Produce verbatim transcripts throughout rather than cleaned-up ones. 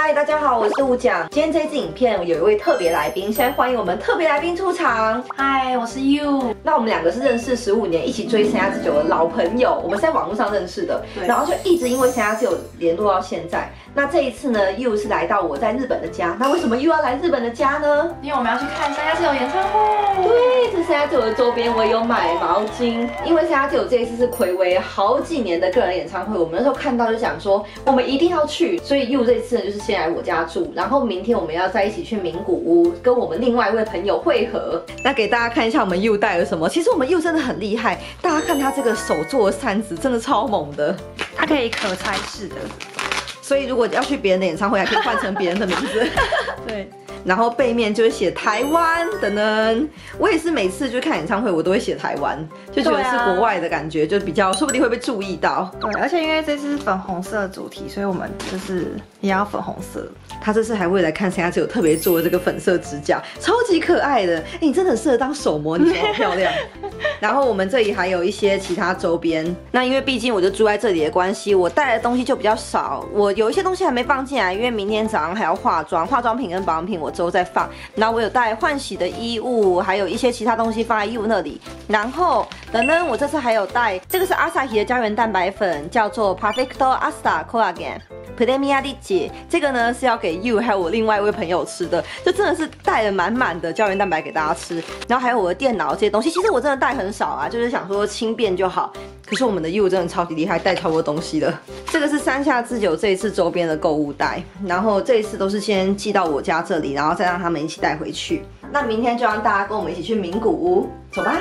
嗨，大家好，我是吴讲。今天这支影片有一位特别来宾，现在欢迎我们特别来宾出场。 嗨，我是 You。 那我们两个是认识十五年，一起追三家之久的老朋友，我们是在网络上认识的，然后就一直因为三家之久联络到现在。那这一次呢 ，You 是来到我在日本的家。那为什么 You 要来日本的家呢？ 因为我们要去看三家之久演唱会。 对，这三家之久的周边我也有买毛巾，因为三家之久这一次是睽违好几年的个人演唱会，我们那时候看到就想说，我们一定要去，所以 You 这次呢就是先来我家住，然后明天我们要在一起去名古屋跟我们另外一位朋友会合。那给大家看一下我们 You 带了什么。其实我们 You 真的很厉害，大家看他这个手做的扇子真的超猛的， 它可以可拆式的。 所以如果要去别人的演唱会，还可以换成别人的名字。 对。 然后背面就是写台湾的呢，我也是每次去看演唱会，我都会写台湾，就觉得是国外的感觉，啊、就比较说不定会被注意到。 对，而且因为这次是粉红色的主题，所以我们就是也要粉红色。 他这次还为了看三家之久特别做这个粉色指甲，超级可爱的。哎，你真的很适合当手模，你手好漂亮。然后我们这里还有一些其他周边。那因为毕竟我就住在这里的关系，我带的东西就比较少。我有一些东西还没放进来，因为明天早上还要化妆，化妆品跟保养品我之后再放。然后我有带换洗的衣物，还有一些其他东西放在衣物那里。然后等等，我这次还有带这个是阿萨希的胶原蛋白粉，叫做 Perfecto Asta Collagen Premia Rich。这个呢是要给 You 还有我另外一位朋友吃的，就真的是带了满满的胶原蛋白给大家吃。然后还有我的电脑这些东西，其实我真的带很少啊，就是想说轻便就好。可是我们的 You 真的超级厉害，带超多东西的。这个是山下智久这一次周边的购物袋，然后这一次都是先寄到我家这里，然后再让他们一起带回去。那明天就让大家跟我们一起去名古屋，走吧。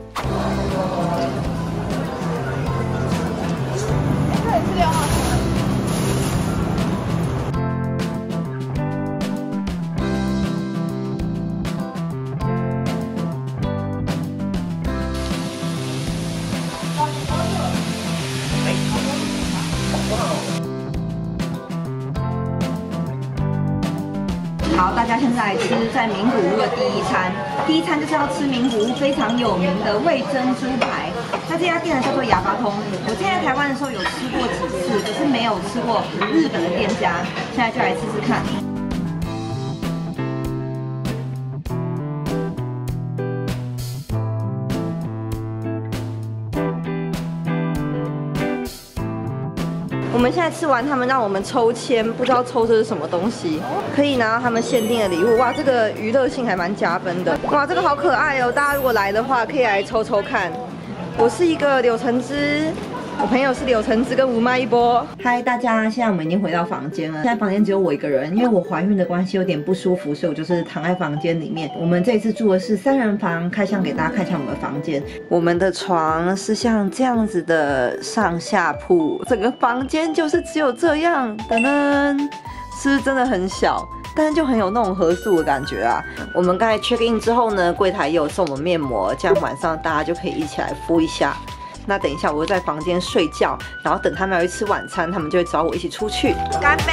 这里是六号线。好，大家现在来吃在名古屋的第一餐。第一餐就是要吃名古屋非常有名的味噌猪排。那这家店呢叫做哑巴通。我之前在台湾的时候有吃过几次，可是没有吃过日本的店家。现在就来试试看。我们现在吃完，他们让我们抽签，不知道抽这是什么东西，可以拿到他们限定的礼物。哇，这个娱乐性还蛮加分的。哇，这个好可爱哦！大家如果来的话，可以来抽抽看。我是一个柳橙汁，我朋友是柳橙汁跟吴麦一波。嗨，大家，现在我们已经回到房间了。现在房间只有我一个人，因为我怀孕的关系有点不舒服，所以我就是躺在房间里面。我们这次住的是三人房，开箱给大家看一下我们的房间。我们的床是像这样子的上下铺，整个房间就是只有这样，噔噔，是不是真的很小？但是就很有那种合宿的感觉啊！我们刚才 check in 之后呢，柜台也有送我们面膜，这样晚上大家就可以一起来敷一下。那等一下我会在房间睡觉，然后等他们要去吃晚餐，他们就会找我一起出去。干杯！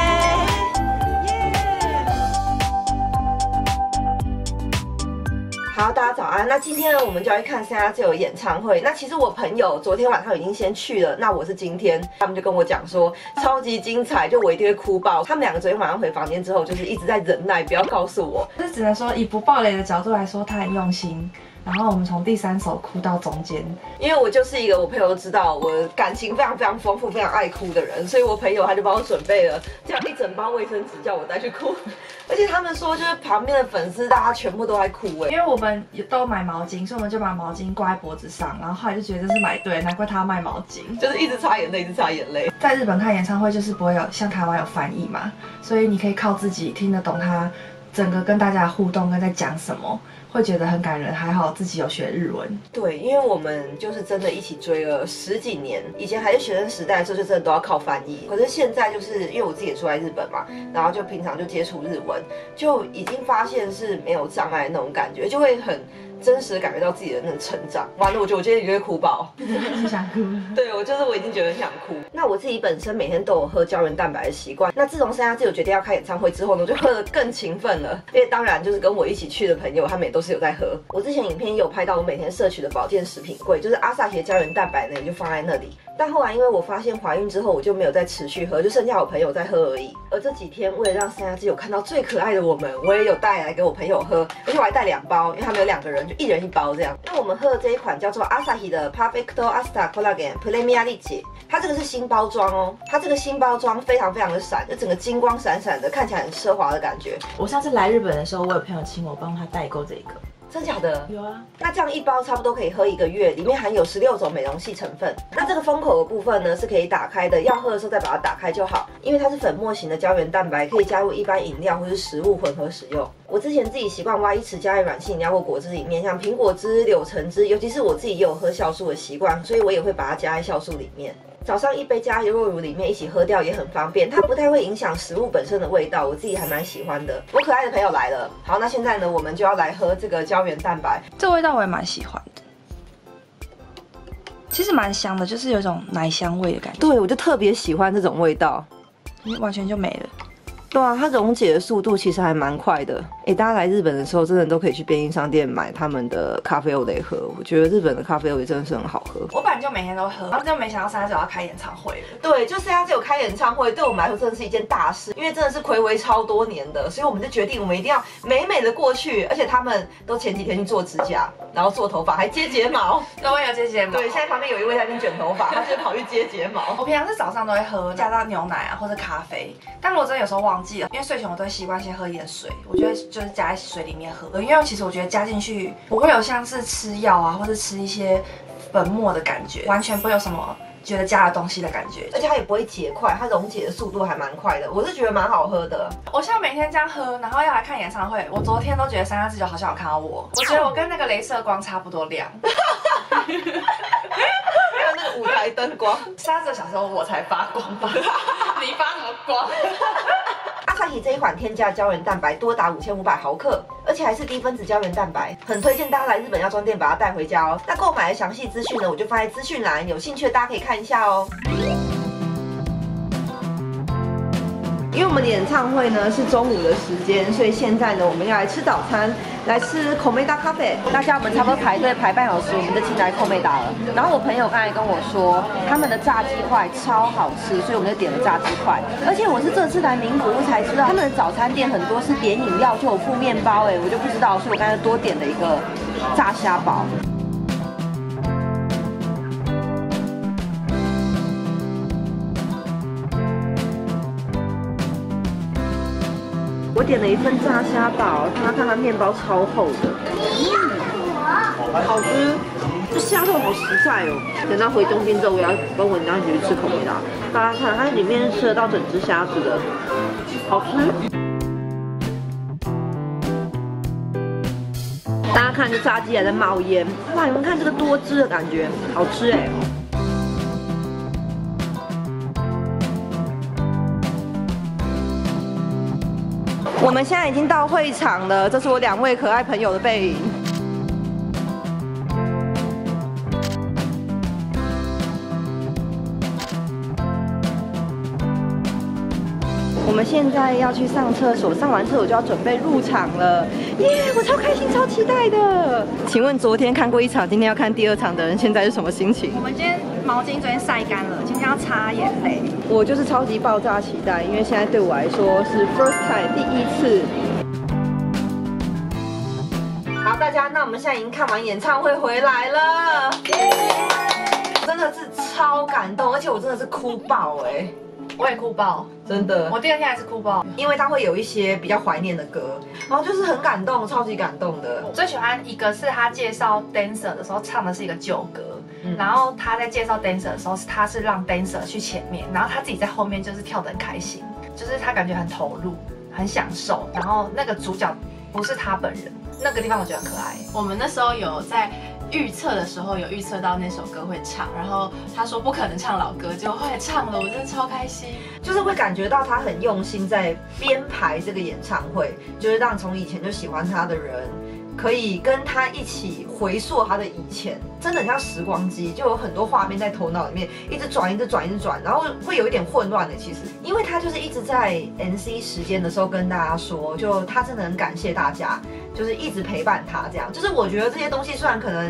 好，大家早安。那今天呢，我们就要去看三家之久演唱会。那其实我朋友昨天晚上已经先去了，那我是今天，他们就跟我讲说超级精彩，就我一定会哭爆。他们两个昨天晚上回房间之后，就是一直在忍耐，不要告诉我。 这只能说以不爆雷的角度来说，他很用心。然后我们从第三首哭到中间， 因为我就是一个我朋友都知道我感情非常非常丰富、非常爱哭的人，所以我朋友他就帮我准备了这样一整包卫生纸，叫我带去哭。而且他们说，就是旁边的粉丝大家全部都在哭哎， 因为我们都买毛巾，所以我们就把毛巾挂在脖子上，然后后来就觉得这是买对，难怪他要卖毛巾， 就是一直擦眼泪，一直擦眼泪。 在日本看演唱会就是不会有像台湾有翻译嘛，所以你可以靠自己听得懂他整个跟大家的互动跟在讲什么。会觉得很感人，还好自己有学日文。 对，因为我们就是真的一起追了十几年，以前还是学生时代的时候，就真的都要靠翻译。可是现在就是因为我自己也住在日本嘛，然后就平常就接触日文，就已经发现是没有障碍的那种感觉，就会很真实的感觉到自己的那个成长。完了，我觉得我今天一定会哭爆， 是想哭。 对，我就是我已经觉得想哭。那我自己本身每天都有喝胶原蛋白的习惯，那自从三家之久决定要开演唱会之后呢，我就喝得更勤奋了。因为当然就是跟我一起去的朋友，他们也都是有在喝。我之前影片也有拍到我每天摄取的保健食品柜，就是阿萨奇的胶原蛋白呢，就放在那里。 但后来因为我发现怀孕之后，我就没有再持续喝，就剩下我朋友在喝而已。而这几天为了让三家之有看到最可爱的我们，我也有带来给我朋友喝，而且我还带两包，因为他们有两个人，就一人一包这样。那我们喝的这一款叫做 Asahi 的 Perfecto Asta Collagen Premier Rich， 它这个是新包装哦，它这个新包装非常非常的闪，就整个金光闪闪的，看起来很奢华的感觉。 我上次来日本的时候，我有朋友请我帮他代购这个。 真假的？ 有啊。 那这样一包差不多可以喝一个月，里面含有十六种美容系成分。那这个封口的部分呢是可以打开的，要喝的时候再把它打开就好。因为它是粉末型的胶原蛋白，可以加入一般饮料或是食物混合使用。我之前自己习惯挖一匙加在软性饮料或果汁里面，像苹果汁、柳橙汁，尤其是我自己也有喝酵素的习惯，所以我也会把它加在酵素里面。早上一杯加优酪乳里面一起喝掉也很方便，它不太会影响食物本身的味道，我自己还蛮喜欢的。我可爱的朋友来了，好，那现在呢，我们就要来喝这个胶原蛋白。 这味道我也蛮喜欢的，其实蛮香的，就是有一种奶香味的感觉。 对，我就特别喜欢这种味道， 完全就没了。 对啊，它溶解的速度其实还蛮快的。哎，大家来日本的时候，真的都可以去便利商店买他们的咖啡欧蕾喝。我觉得日本的咖啡欧蕾真的是很好喝。 我本来就每天都喝，然后就没想到三十九要开演唱会了。 对，就三十九开演唱会，对我们来说真的是一件大事，因为真的是睽违超多年的，所以我们就决定我们一定要美美的过去。而且他们都前几天去做指甲，然后做头发，还接睫毛。 对，我有接睫毛。 对，现在旁边有一位在那边卷头发，他就跑去接睫毛。 我平常是早上都会喝加到牛奶啊或者咖啡，但如果真的有时候忘记了，因为睡前我都会习惯先喝一点水，我觉得就是加在水里面喝，因为其实我觉得加进去不会有像是吃药啊或者吃一些粉末的感觉，完全不会有什么觉得加了东西的感觉， 而且它也不会结块，它溶解的速度还蛮快的，我是觉得蛮好喝的。 我现在每天这样喝，然后要来看演唱会，我昨天都觉得三家之酒好像有看到我，我觉得我跟那个雷射光差不多亮。 还有那个舞台灯光， 三十小时后我才发光吧？你发什么光？ 阿萨奇这一款添加胶原蛋白多达五千五百毫克，而且还是低分子胶原蛋白，很推荐大家来日本药妆店把它带回家哦。那购买的详细资讯呢，我就放在资讯栏，有兴趣的大家可以看一下哦。因为我们的演唱会呢是中午的时间，所以现在呢我们要来吃早餐，来吃口美达咖啡。大家我们差不多排队排半小时，我们就进来口美达了。然后我朋友刚才跟我说，他们的炸鸡块超好吃，所以我们就点了炸鸡块。而且我是这次来名古屋才知道，他们的早餐店很多是点饮料就有附面包，哎，我就不知道，所以我刚才多点了一个炸虾堡。我点了一份炸虾堡，大家看它面包超厚的，好吃，这虾肉好实在哦。等到回东京之后，我要跟文章一起去吃口美达，大家看它里面吃得到整只虾子的，好吃。大家看这炸鸡还在冒烟，哇！你们看这个多汁的感觉，好吃哎。我们现在已经到会场了，这是我两位可爱朋友的背影。我们现在要去上厕所，上完厕所就要准备入场了，耶！我超开心，超期待的。请问昨天看过一场，今天要看第二场的人，现在是什么心情？ 我们今天毛巾昨天晒干了，今天要擦眼泪。 我就是超级爆炸期待，因为现在对我来说是 first time 第一次。好，大家，那我们现在已经看完演唱会回来了，真的是超感动，而且我真的是哭爆哎、欸。 我也哭爆， 真的。 我第二天还是哭爆， 因为它会有一些比较怀念的歌，然后就是很感动，超级感动的。 我最喜欢一个是他介绍 dancer 的时候唱的是一个旧歌，嗯、然后他在介绍 dancer 的时候，他是让 dancer 去前面，然后他自己在后面就是跳得很开心，就是他感觉很投入，很享受。然后那个主角不是他本人，那个地方我觉得很可爱。 我们那时候有在预测的时候有预测到那首歌会唱，然后他说不可能唱老歌，结果后来唱了，我真的超开心。 就是会感觉到他很用心在编排这个演唱会，就是让从以前就喜欢他的人可以跟他一起回溯他的以前，真的很像时光机，就有很多画面在头脑里面一直转、一直转、一直转，然后会有一点混乱的。其实，因为他就是一直在 N C 时间的时候跟大家说，就他真的很感谢大家，就是一直陪伴他这样。就是我觉得这些东西虽然可能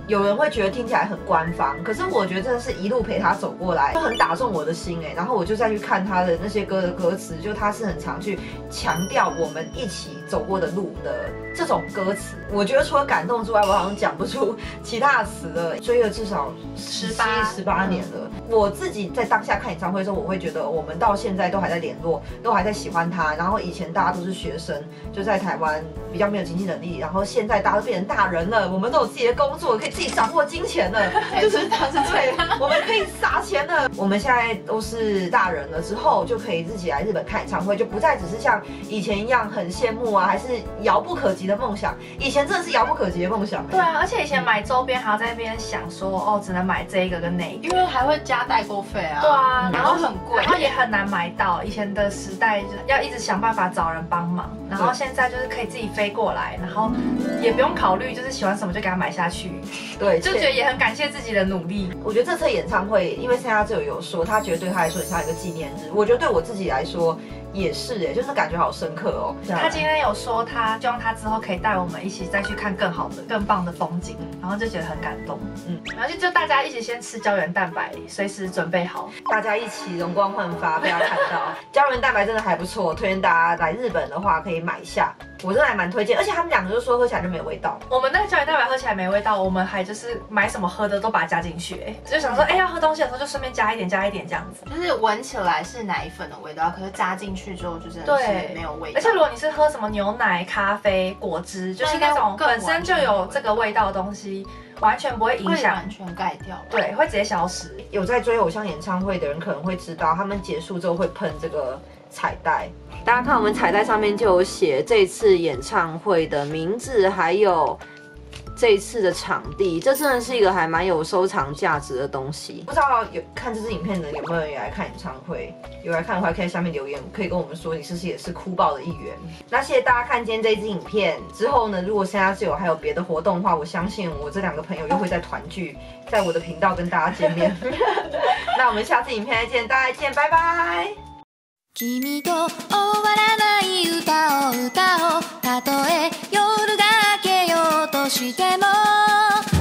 有人会觉得听起来很官方，可是我觉得真的是一路陪他走过来，就很打中我的心哎。然后我就再去看他的那些歌的歌词，就他是很常去强调我们一起走过的路的这种歌词。我觉得除了感动之外，我好像讲不出其他的词了。追了至少十八十八年了。我自己在当下看演唱会的时候，我会觉得我们到现在都还在联络，都还在喜欢他。然后以前大家都是学生，就在台湾比较没有经济能力，然后现在大家都变成大人了，我们都有自己的工作，可以自己掌握金钱了，就是他是对，我们可以撒钱了。我们现在都是大人了之后，就可以自己来日本看演唱会，就不再只是像以前一样很羡慕啊，还是遥不可及的梦想。以前真的是遥不可及的梦想。 对啊，而且以前买周边还要在那边想说，哦，只能买这个跟那个， 因为还会加代购费啊。 对啊， 然后很贵， 然后也很难买到。以前的时代就是要一直想办法找人帮忙，然后现在就是可以自己飞过来，然后也不用考虑就是喜欢什么就给他买下去。 对， 就觉得也很感谢自己的努力。 我觉得这次演唱会，因为现在就有说，他觉得对他来说很像一个纪念日。我觉得对我自己来说也是哎，就是感觉好深刻哦。 他今天有说，他希望他之后可以带我们一起再去看更好的、更棒的风景，然后就觉得很感动。嗯，然后就就大家一起先吃胶原蛋白，随时准备好， 大家一起容光焕发，被他看到。胶原蛋白真的还不错，推荐大家来日本的话可以买一下。我真的还蛮推荐，而且他们两个就说喝起来就没有味道。 我们那个胶原蛋白喝起来没味道，我们还就是买什么喝的都把它加进去、欸，就想说，哎、欸，要喝东西的时候就顺便加一点，加一点这样子。 就是闻起来是奶粉的味道，可是加进去之后就真的是没有味道。 而且如果你是喝什么牛奶、咖啡、果汁，就是那种本身就有这个味道的东西，完全不会影响， 完全盖掉了。 对，会直接消失。 有在追偶像演唱会的人可能会知道，他们结束之后会喷这个彩带。大家看我们彩带上面就有写这次演唱会的名字，还有这一次的场地，这真的是一个还蛮有收藏价值的东西。不知道有看这支影片的有没有人也来看演唱会？有来看的话，可以在下面留言，可以跟我们说你是不是也是哭爆的一员。那谢谢大家看今天这一支影片之后呢，如果现在是有还有别的活动的话，我相信我这两个朋友又会再团聚，在我的频道跟大家见面。那我们下次影片再见，大家再见，拜拜。君と終わらない歌を歌おう。たとえ夜が明けようとしても